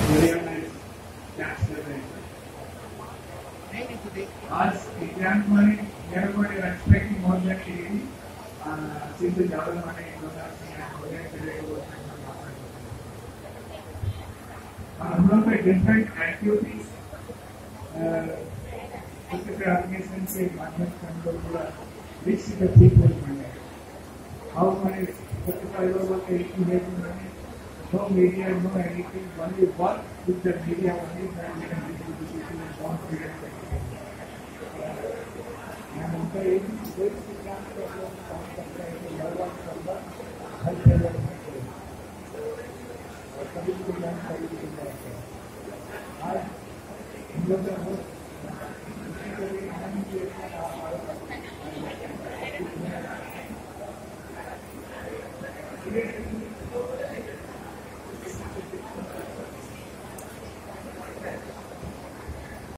realize that's the thing. आज exam में मेरे को एक्सपेक्टिंग मोर देन 80 since ज़्यादा माने हम लोग पे डिफरेंट एक्टिविटीज जैसे ऑर्गेनाइजेशन के माध्यम से हम लोग पूरा रिच द पीपल बने हाउ मनी 45 over 80 years में no media no anything only work with the media only that we can reach the people in one period and उनका एक सिद्धांत का जो काम करता है कि लड़वा करना हर जगह में और कभी भी जानकारी नहीं मिलती है आज हम लोग का बहुत इसी के लिए